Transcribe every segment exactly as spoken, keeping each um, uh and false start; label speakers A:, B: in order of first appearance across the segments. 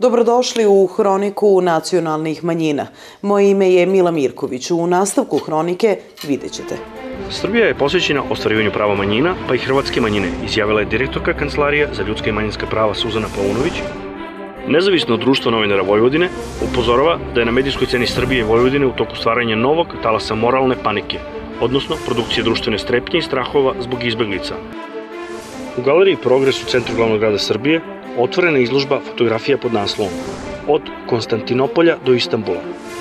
A: Dobrodošli u Hroniku nacionalnih manjina. Moje ime je Mila Mirković. U nastavku Hronike vidjet ćete.
B: Srbija je posvećena ostvarivanju prava manjina, pa i hrvatske manjine, izjavila je direktorka Kancelarije za ljudska i manjinska prava Suzana Paunović. Nezavisno društvo novinara Vojvodine upozorava da je na medijskoj sceni Srbije i Vojvodine u toku stvaranja novog talasa moralne panike, odnosno produkcije društvene strepnje i strahova zbog izbeglica. U galeriji Progres u centru glavnog grada Srbije otvorena je izložba fotografija pod naslovom Od Konstantinopolja do Istanbula.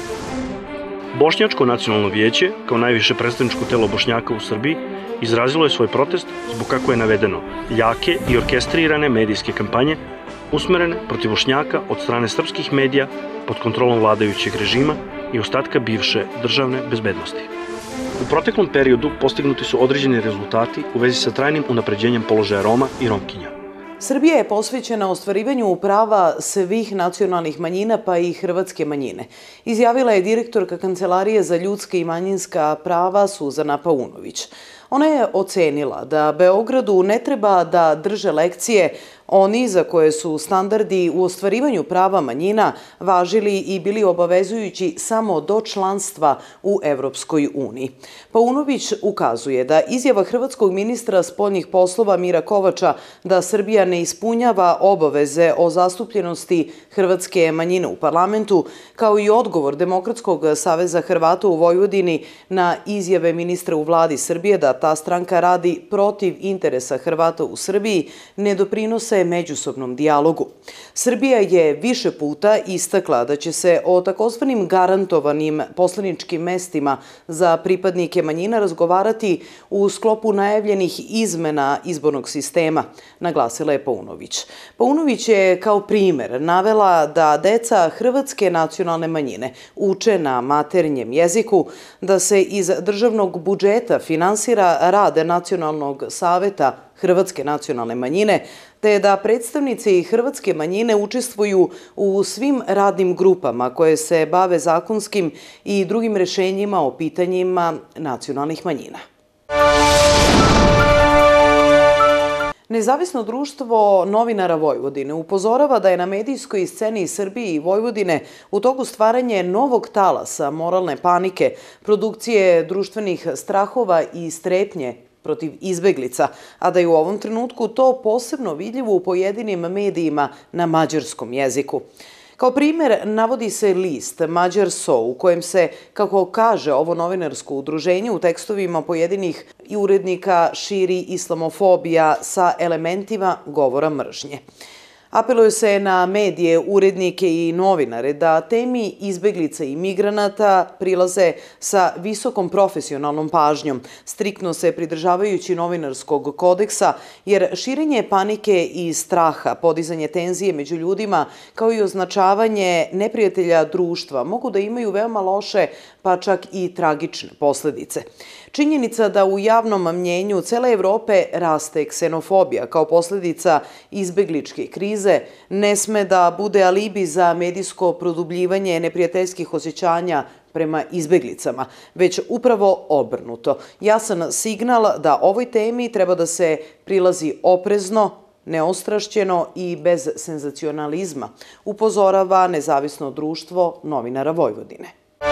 B: Bošnjačko nacionalno vijeće, kao najviše predstavničko telo Bošnjaka u Srbiji, izrazilo je svoj protest zbog, kako je navedeno, jake i orkestrirane medijske kampanje usmerene protiv Bošnjaka od strane srpskih medija pod kontrolom vladajućeg režima i ostatka bivše državne bezbednosti. U proteklom periodu postignuti su određeni rezultati u vezi sa trajnim unapređenjem položaja Roma i Romkinja.
A: Srbija je posvećena ostvarivanju prava svih nacionalnih manjina, pa i hrvatske manjine, izjavila je direktorka Kancelarije za ljudska i manjinska prava Suzana Paunović. Ona je ocenila da Beogradu ne treba da drže lekcije oni za koje su standardi u ostvarivanju prava manjina važili i bili obavezujući samo do članstva u Evropskoj uniji. Paunović ukazuje da izjava hrvatskog ministra spoljnih poslova Mira Kovača da Srbija ne ispunjava obaveze o zastupljenosti hrvatske manjine u parlamentu, kao i odgovor Demokratskog saveza Hrvata u Vojvodini na izjave ministra u vladi Srbije da ta stranka radi protiv interesa Hrvata u Srbiji, ne doprinose međusobnom dijalogu. Srbija je više puta istakla da će se o takozvanim garantovanim poslaničkim mestima za pripadnike manjina razgovarati u sklopu najavljenih izmena izbornog sistema, naglasila je Paunović. Paunović je kao primer navela da deca hrvatske nacionalne manjine uče na maternjem jeziku, da se iz državnog budžeta finansira rad Nacionalnog saveta Hrvatske nacionalne manjine, te da predstavnici hrvatske manjine učestvuju u svim radnim grupama koje se bave zakonskim i drugim rešenjima o pitanjima nacionalnih manjina. Nezavisno društvo novinara Vojvodine upozorava da je na medijskoj sceni Srbije i Vojvodine u toku stvaranje novog talasa moralne panike, produkcije društvenih strahova i strepnje protiv izbeglica, a da je u ovom trenutku to posebno vidljivo u pojedinim medijima na mađarskom jeziku. Kao primer navodi se list Mađar So, u kojem se, kako kaže ovo novinarsko udruženje, u tekstovima pojedinih i urednika širi islamofobija sa elementima govora mržnje. Apeluje se na medije, urednike i novinare da temi izbeglica i migranata prilaze sa visokom profesionalnom pažnjom, striktno se pridržavajući novinarskog kodeksa, jer širenje panike i straha, podizanje tenzije među ljudima, kao i označavanje neprijatelja društva mogu da imaju veoma loše, pa čak i tragične posledice. Činjenica da u javnom mnjenju cele Evrope raste ksenofobija kao posledica izbegličke krize ne sme da bude alibi za medijsko produbljivanje neprijateljskih osjećanja prema izbeglicama, već upravo obrnuto. Jasan signal da ovoj temi treba da se prilazi oprezno, neostrašćeno i bez senzacionalizma, upozorava Nezavisno društvo novinara Vojvodine.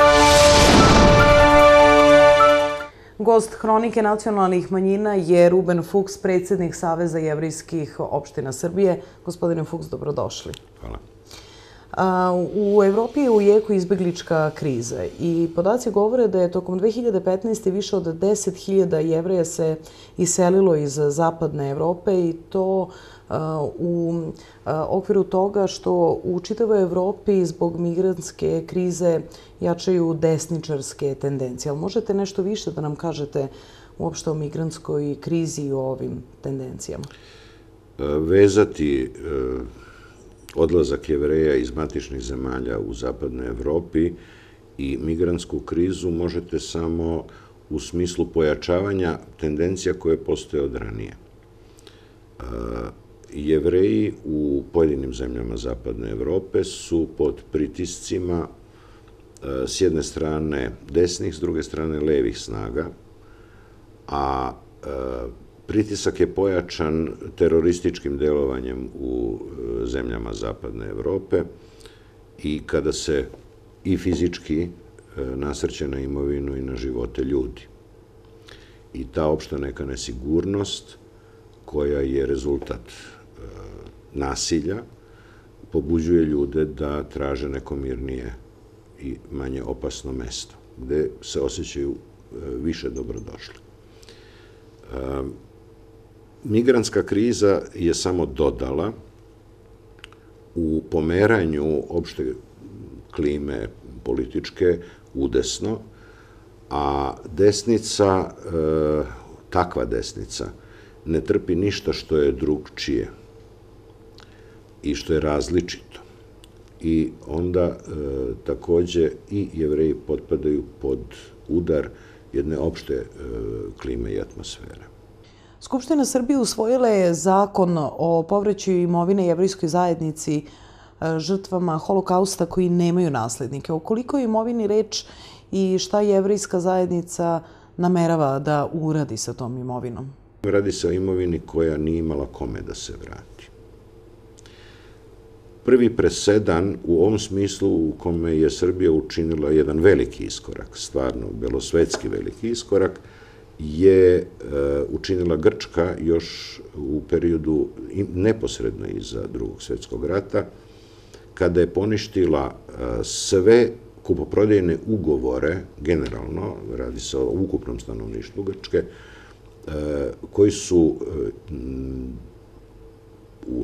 A: Gost Hronike nacionalnih manjina je Ruben Fuchs, predsjednik Saveza jevrejskih opština Srbije. Gospodine Fuchs, dobrodošli.
C: Hvala.
A: U Evropi je u jeku izbeglička kriza i podaci govore da je tokom dve hiljade petnaeste. više od deset hiljada Jevreja se iselilo iz zapadne Evrope i to u okviru toga što u čitavoj Evropi zbog migrantske krize jačaju desničarske tendencije. Ali možete nešto više da nam kažete uopšte o migrantskoj krizi i o ovim tendencijama?
C: Vezati odlazak Jevreja iz matičnih zemalja u zapadnoj Evropi i migrantsku krizu možete samo u smislu pojačavanja tendencija koje postoje od ranije. Jevreji u pojedinim zemljama zapadne Evrope su pod pritiscima s jedne strane desnih, s druge strane levih snaga, a Pritisak je pojačan terorističkim delovanjem u zemljama Zapadne Evrope i kada se i fizički nasrće na imovinu i na živote ljudi. I ta opšta neka nesigurnost koja je rezultat nasilja pobuđuje ljude da traže neko mirnije i manje opasno mesto, gde se osjećaju više dobrodošli. Migrantska kriza je samo dodala u pomeranju opšte klime političke udesno, a desnica, takva desnica, ne trpi ništa što je drugčije i što je različito. I onda takođe i Jevreji potpadaju pod udar jedne opšte klime i atmosfere.
A: Skupština Srbije usvojila je zakon o povraćaju imovine jevrejskoj zajednici žrtvama holokausta koji nemaju naslednike. O koliko je imovini reč i šta jevrejska zajednica namerava da uradi sa tom imovinom?
C: Radi se o imovini koja nije imala kome da se vrati. Prvi presedan u ovom smislu u kome je Srbija učinila jedan veliki iskorak, stvarno belosvetski veliki iskorak, je učinila Grčka još u periodu neposredno iza Drugog svjetskog rata, kada je poništila sve kupoprodajne ugovore, generalno, radi se o ukupnom stanovništvu Grčke, koji su u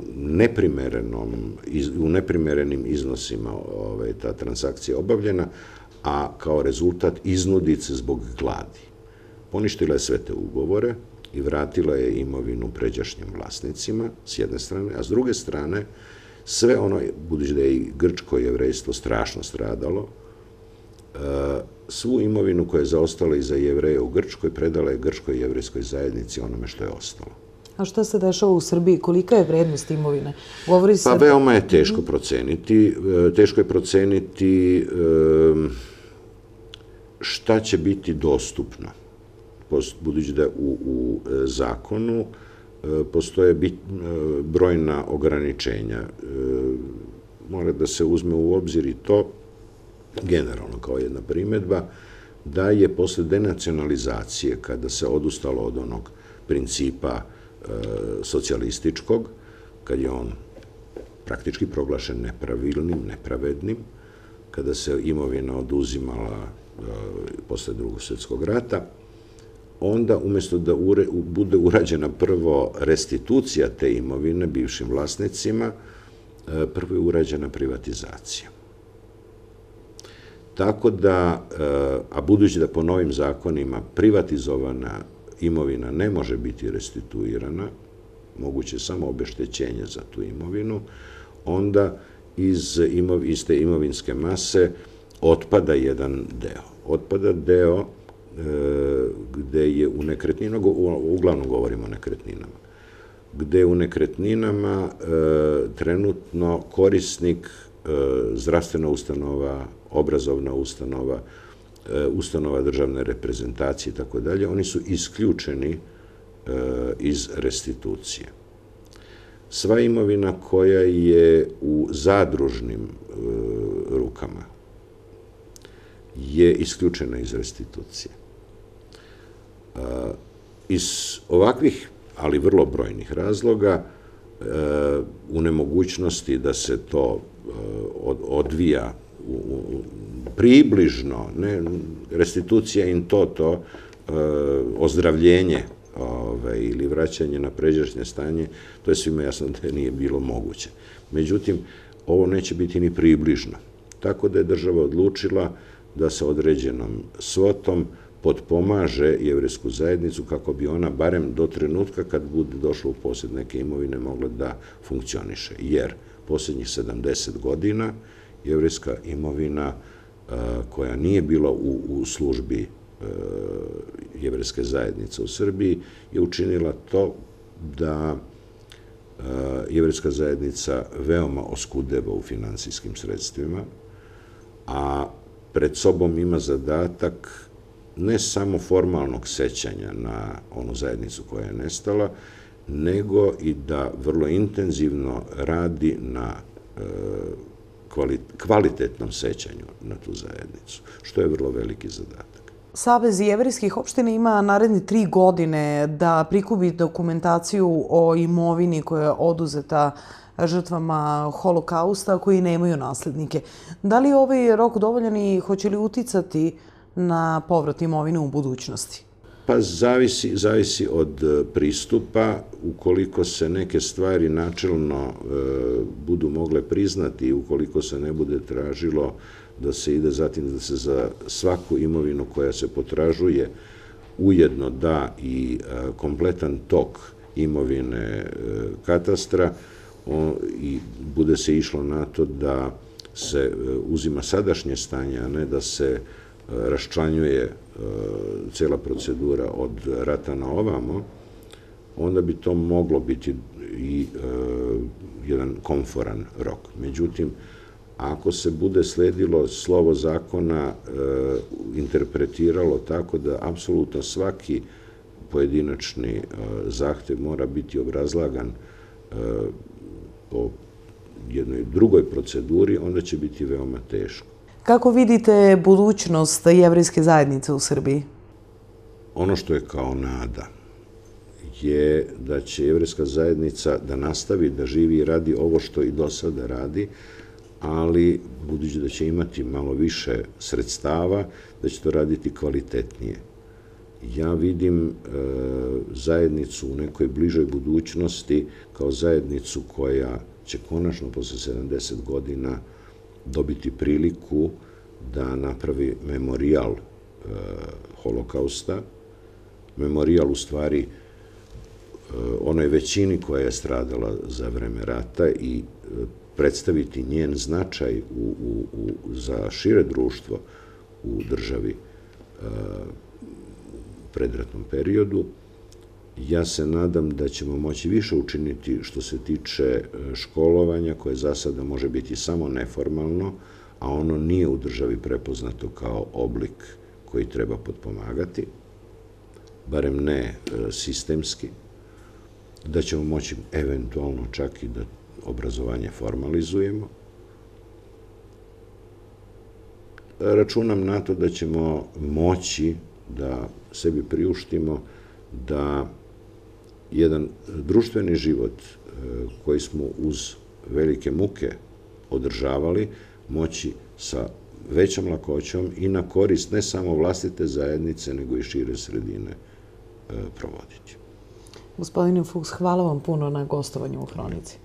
C: u neprimerenim iznosima ta transakcija obavljena, a kao rezultat iznudice zbog gladi. Poništila je sve te ugovore i vratila je imovinu pređašnjim vlasnicima, s jedne strane, a s druge strane, sve ono, budući da je i grčko jevrejstvo strašno stradalo, svu imovinu koja je zaostala iza Jevreja u Grčkoj predala je grčkoj jevrejskoj zajednici onome što je ostalo.
A: A šta se dešava u Srbiji? Kolika je vrednost imovine?
C: Pa veoma je teško proceniti. Teško je proceniti šta će biti dostupno. Budući da u zakonu postoje brojna ograničenja. Mora da se uzme u obzir i to, generalno kao jedna primedba, da je posle denacionalizacije, kada se odustalo od onog principa socijalističkog, kad je on praktički proglašen nepravilnim, nepravednim, kada se imovina oduzimala posle Drugog svjetskog rata, onda umjesto da bude urađena prvo restitucija te imovine bivšim vlasnicima, prvo je urađena privatizacija. Tako da, a budući da po novim zakonima privatizovana imovina ne može biti restituirana, moguće samo obeštećenje za tu imovinu, onda iz te imovinske mase otpada jedan deo. Otpada deo gde je u nekretninama, uglavnom govorimo o nekretninama, gde je u nekretninama trenutno korisnik zdravstvena ustanova, obrazovna ustanova, ustanova državne reprezentacije i tako dalje, oni su isključeni iz restitucije. Sva imovina koja je u zadružnim rukama je isključena iz restitucije. Iz ovakvih, ali vrlo brojnih razloga, u nemogućnosti da se to odvija približno, restitucija in toto, ozdravljenje ili vraćanje na pređašnje stanje, to je svima jasno da nije bilo moguće. Međutim, ovo neće biti ni približno. Tako da je država odlučila da sa određenom svotom potpomaže jevrejsku zajednicu kako bi ona, barem do trenutka kad bude došla u posjed neke imovine, mogla da funkcioniše. Jer posljednjih sedamdeset godina jevrejska imovina koja nije bila u službi jevrejske zajednice u Srbiji je učinila to da jevrejska zajednica veoma oskudeva u finansijskim sredstvima, a pred sobom ima zadatak ne samo formalnog sećanja na onu zajednicu koja je nestala, nego i da vrlo intenzivno radi na kvalitetnom sećanju na tu zajednicu, što je vrlo veliki zadatak.
A: Savez jevrejskih opština ima naredne tri godine da prikupi dokumentaciju o imovini koja je oduzeta žrtvama Holokausta koji nemaju naslednike. Da li je ovaj rok dovoljan i hoće li uticati na povrat imovine u budućnosti?
C: Pa zavisi, zavisi od pristupa. Ukoliko se neke stvari načelno e, budu mogle priznati i ukoliko se ne bude tražilo da se ide zatim da se za svaku imovinu koja se potražuje ujedno da i e, kompletan tok imovine e, katastra o, i bude se išlo na to da se e, uzima sadašnje stanje, a ne da se e, raščlanjuje cela procedura od rata na ovamo, onda bi to moglo biti i jedan komforan rok. Međutim, ako se bude sledilo slovo zakona, interpretiralo tako da apsolutno svaki pojedinačni zahtev mora biti obrazlagan po jednoj drugoj proceduri, onda će biti veoma teško.
A: Kako vidite budućnost jevrejske zajednice u Srbiji?
C: Ono što je kao nada je da će jevrejska zajednica da nastavi da živi i radi ovo što i do sada radi, ali budući da će imati malo više sredstava, da će to raditi kvalitetnije. Ja vidim e, zajednicu u nekoj bližoj budućnosti kao zajednicu koja će konačno posle sedamdeset godina dobiti priliku da napravi memorijal e, Holokausta, memorijal u stvari e, onoj većini koja je stradala za vreme rata i e, predstaviti njen značaj u, u, u, za šire društvo u državi e, u predratnom periodu. Ja se nadam da ćemo moći više učiniti što se tiče školovanja, koje za sada može biti samo neformalno, a ono nije u državi prepoznato kao oblik koji treba potpomagati, barem ne sistemski, da ćemo moći eventualno čak i da obrazovanje formalizujemo. Računam na to da ćemo moći da sebi priuštimo da jedan društveni život koji smo uz velike muke održavali, moći sa većom lakoćom i na korist ne samo vlastite zajednice, nego i šire sredine provoditi.
A: Gospodine Fuchs, hvala vam puno na gostovanju u Hronici.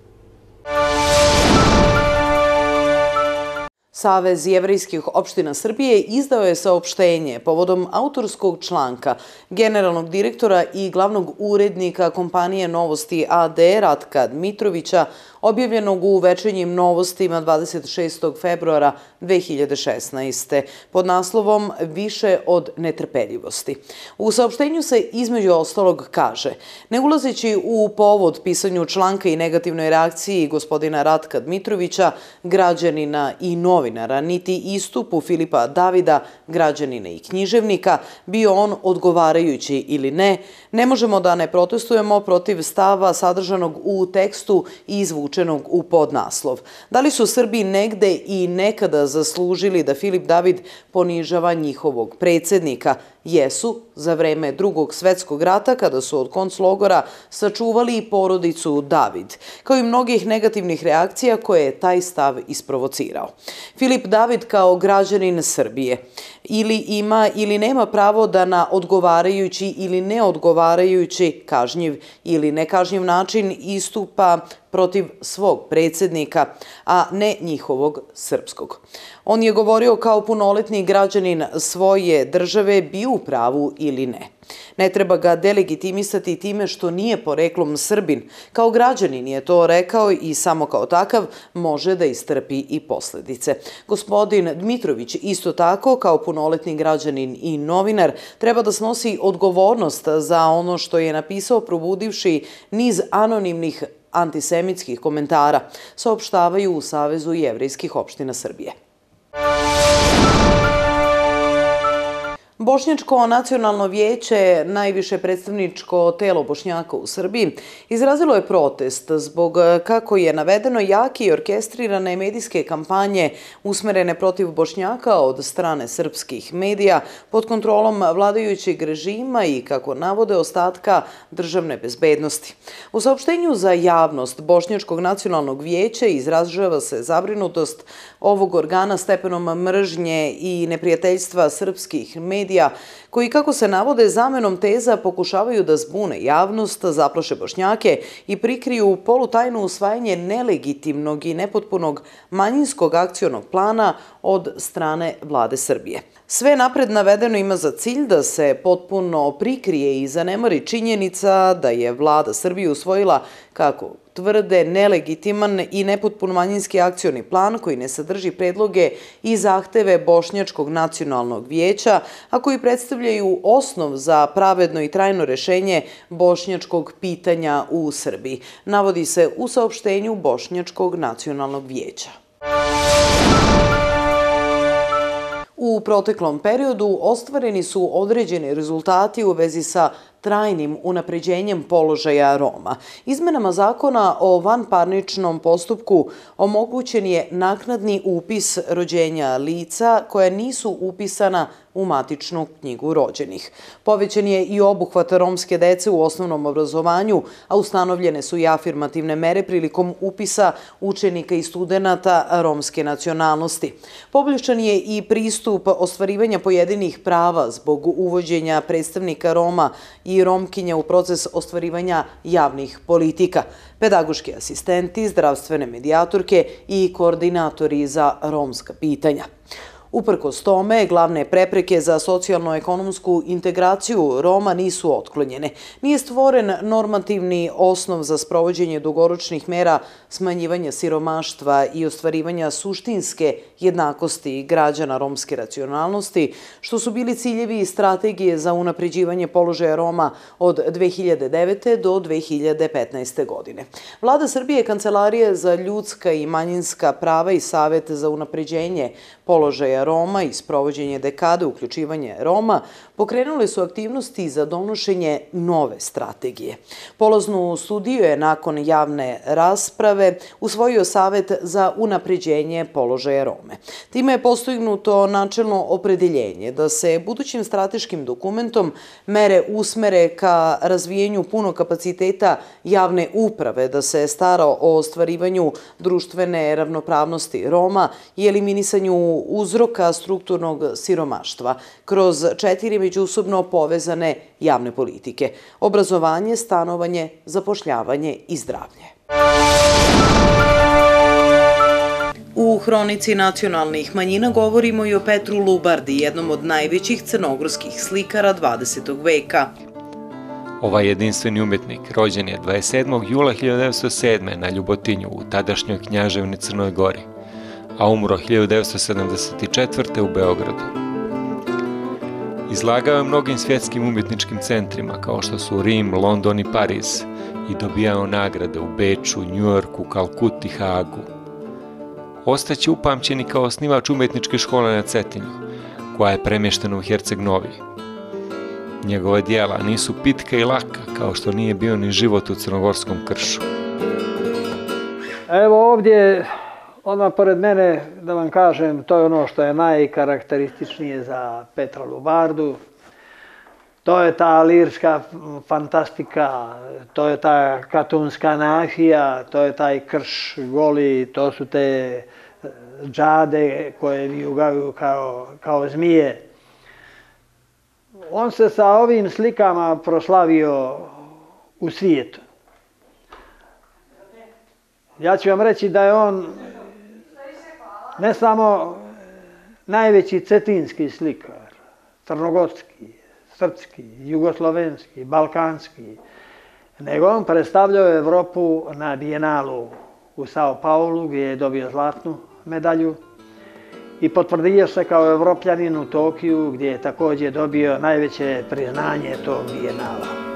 A: Savez jevrejskih opština Srbije izdao je saopštenje povodom autorskog članka generalnog direktora i glavnog urednika kompanije Novosti a de Ratka Dmitrovića, objavljenog u Večernjim novostima dvadeset šestog februara dve hiljade šesnaeste. pod naslovom Više od netrpeljivosti. U saopštenju se između ostalog kaže: ne ulazeći u povod pisanju članka i negativnoj reakciji gospodina Ratka Dmitrovića, građanina i novinara, niti istupu Filipa Davida, građanina i književnika, bio on odgovarajući ili ne, ne možemo da ne protestujemo protiv stava sadržanog u tekstu i izvučenog u podnaslov. Da li su Srbi negde i nekada zaslužili da Filip David ponižava njihovog predsjednika? Jesu, za vreme Drugog svetskog rata, kada su od konclogora sačuvali i porodicu David, kao i mnogih negativnih reakcija koje je taj stav isprovocirao. Filip David kao građanin Srbije ili ima ili nema pravo da na odgovarajući ili neodgovarajući, kažnjiv ili nekažnjiv način istupa protiv svog predsjednika, a ne njihovog srpskog. On je govorio kao punoletni građanin svoje države, bio u pravu ili ne. Ne treba ga delegitimisati time što nije poreklom Srbin. Kao građanin je to rekao i samo kao takav može da istrpi i posljedice. Gospodin Dmitrović isto tako, kao punoletni građanin i novinar, treba da snosi odgovornost za ono što je napisao, probudivši niz anonimnih antisemitskih komentara, saopštavaju u Savezu jevrejskih opština Srbije. Bošnjačko nacionalno vijeće, najviše predstavničko telo Bošnjaka u Srbiji, izrazilo je protest zbog, kako je navedeno, jake i orkestrirane medijske kampanje usmerene protiv Bošnjaka od strane srpskih medija pod kontrolom vladajućeg režima i, kako navode, ostatka državne bezbednosti. U saopštenju za javnost Bošnjačkog nacionalnog vijeća izražava se zabrinutost ovog organa stepenom mržnje i neprijateljstva srpskih medija, koji, kako se navode, zamenom teza pokušavaju da zbune javnost, zaplaše Bošnjake i prikriju polutajno usvajanje nelegitimnog i nepotpunog manjinskog akcionog plana od strane vlade Srbije. Sve napred navedeno ima za cilj da se potpuno prikrije i zanemari činjenica da je vlada Srbije usvojila, kako tvrde, nelegitiman i nepotpun manjinski akcioni plan koji ne sadrži predloge i zahteve Bošnjačkog nacionalnog vijeća, a koji predstavljaju osnov za pravedno i trajno rešenje bošnjačkog pitanja u Srbiji, navodi se u saopštenju Bošnjačkog nacionalnog vijeća. U proteklom periodu ostvareni su određeni rezultati u vezi sa trajnim unapređenjem položaja Roma. Izmenama zakona o vanparničnom postupku omogućen je naknadni upis rođenja lica koja nisu upisana u matičnu knjigu rođenih. Povećan je i obuhvat romske dece u osnovnom obrazovanju, a ustanovljene su i afirmativne mere prilikom upisa učenika i studenata romske nacionalnosti. Poboljšan je i pristup ostvarivanja pojedinih prava zbog uvođenja predstavnika Roma i Romkinja u proces ostvarivanja javnih politika, pedagoški asistenti, zdravstvene medijatorke i koordinatori za romska pitanja. Uprkos tome, glavne prepreke za socijalno-ekonomsku integraciju Roma nisu otklonjene. Nije stvoren normativni osnov za sprovođenje dugoročnih mera smanjivanja siromaštva i ostvarivanja suštinske jednakosti građana romske racionalnosti, što su bili ciljevi strategije za unapređivanje položaja Roma od dve hiljade devete. do dve hiljade petnaeste. godine. Vlada Srbije, Kancelarija za ljudska i manjinska prava i Savet za unapređenje položaja Roma i sprovođenje dekade uključivanje Roma pokrenule su aktivnosti za donošenje nove strategije. Polaznu studiju je nakon javne rasprave usvojio Savet za unapređenje položaja Rome. Time je postignuto načelno opredeljenje da se budućim strateškim dokumentom mere usmere ka razvijenju punog kapaciteta javne uprave, da se stara o ostvarivanju društvene ravnopravnosti Roma i eliminisanju uzroka strukturnog siromaštva kroz četiri međusobno povezane javne politike: obrazovanje, stanovanje, zapošljavanje i zdravlje. U Hronici nacionalnih manjina govorimo i o Petru Lubardi, jednom od najvećih crnogorskih slikara dvadesetog veka.
D: Ovaj jedinstveni umetnik rođen je dvadeset sedmog jula hiljadu devetsto sedme. na Ljubotinju u tadašnjoj Knjaževini Crnoj Gori, a umro hiljadu devetsto sedamdeset četvrte. u Beogradu. Izlagao je mnogim svjetskim umjetničkim centrima kao što su Rim, London i Pariz i dobijao nagrade u Beču, Njujorku, Kalkuti, Hagu. Ostaće upamćeni kao osnivač umjetničke škole na Cetinju, koja je premještena u Herceg Novi. Njegove dijela nisu pitka i laka, kao što nije bio ni život u crnogorskom kršu.
E: Evo ovdje, odmah pored mene, da vam kažem, to je ono što je najkarakterističnije za Petra Lubardu. To je ta lirska fantastika, to je ta katunska nahija, to je taj krš goli, to su te džade koje vijugaju kao, kao zmije. On se sa ovim slikama proslavio u svijetu. Ja ću vam reći da je on ne samo najveći cetinski slikar, crnogorski, srpski, jugoslovenski, balkanski, nego on predstavljao Evropu na Bijenalu u Sao Paulu, gdje je dobio zlatnu medalju, i potvrdio se kao Evropljanin u Tokiju, gdje je također dobio najveće priznanje tog Bijenala.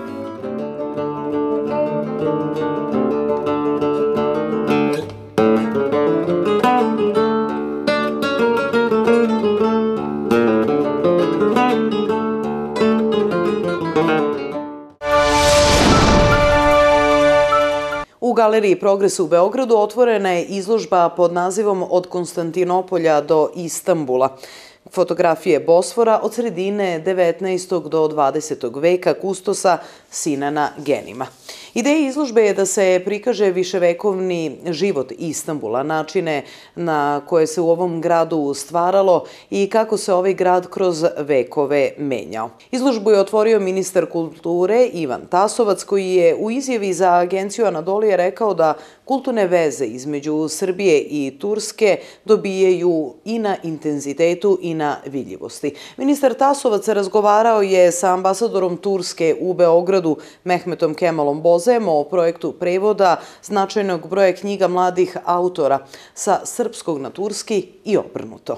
A: galeriji Progres u Beogradu otvorena je izložba pod nazivom Od Konstantinopolja do Istanbula. Fotografije Bosfora od sredine devetnaestog do dvadesetog veka kustosa Sinana Genima. Ideja izložbe je da se prikaže viševekovni život Istanbula, načine na koje se u ovom gradu stvaralo i kako se ovaj grad kroz vekove menjao. Izložbu je otvorio ministar kulture Ivan Tasovac, koji je u izjavi za agenciju Anadolije rekao da kulturne veze između Srbije i Turske dobijaju i na intenzitetu i na vidljivosti. Ministar Tasovac razgovarao je sa ambasadorom Turske u Beogradu Mehmetom Kemalom Bozem o projektu prevoda značajnog broja knjiga mladih autora sa srpskog na turski i obrnuto.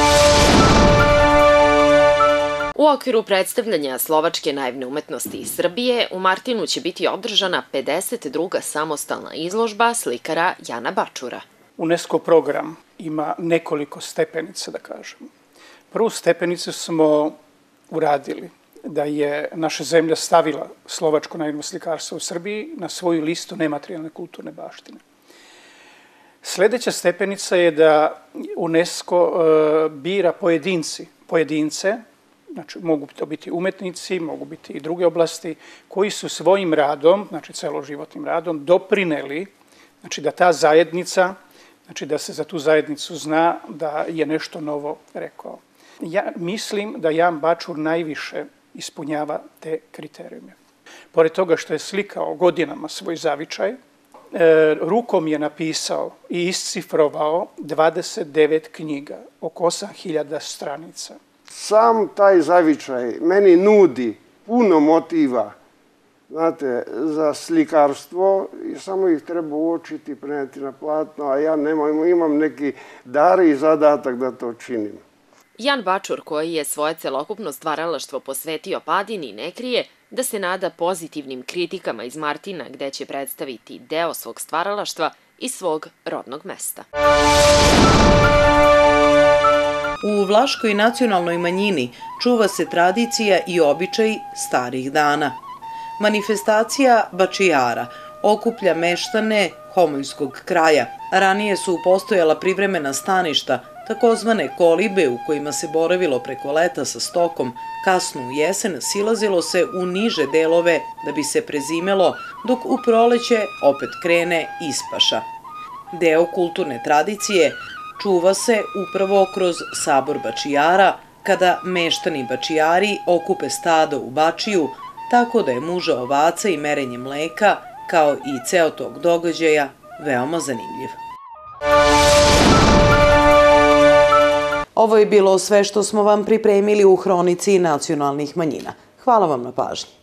F: U okviru predstavljanja slovačke naivne umetnosti iz Srbije u Martinu će biti održana pedeset druga samostalna izložba slikara Jana Bačura.
G: UNESCO program ima nekoliko stepenica, da kažemo. Prvu stepenicu smo uradili da je naša zemlja stavila slovačko naivno slikarstvo u Srbiji na svoju listu nematerijalne kulturne baštine. Sledeća stepenica je da UNESCO bira pojedinci, pojedince, znači mogu to biti umetnici, mogu biti i druge oblasti, koji su svojim radom, znači celoživotnim radom, doprineli, znači da ta zajednica, znači da se za tu zajednicu zna da je nešto novo rekao. Ja mislim da Jan Bačur najviše ispunjava te kriterijume. Pored toga što je slikao godinama svoj zavičaj, rukom je napisao i iscifrovao dvadeset devet knjiga, oko osam hiljada stranica.
H: Sam taj zavičaj meni nudi puno motiva, znate, za slikarstvo i samo ih treba uočiti, preneti na platno, a ja nemam, imam neki dar i zadatak da to činim.
F: Jan Bačur, koji je svoje celokupno stvaralaštvo posvetio padini, ne krije da se nada pozitivnim kritikama iz Martina, gde će predstaviti deo svog stvaralaštva i svog rodnog mesta.
A: U Vlaškoj nacionalnoj manjini čuva se tradicija i običaj starih dana. Manifestacija Bačijara okuplja meštane Homojskog kraja. Ranije su postojala privremena staništa, takozvane kolibe u kojima se boravilo preko leta sa stokom. Kasno u jesen silazilo se u niže delove da bi se prezimelo, dok u proleće opet krene ispaša. Deo kulturne tradicije čuva se upravo kroz sabor Bačijara, kada meštani Bačijari okupe stado u Bačiju, tako da je muža ovaca i merenje mleka, kao i ceo tog događaja, veoma zanimljiv. Ovo je bilo sve što smo vam pripremili u Hronici nacionalnih manjina. Hvala vam na pažnji.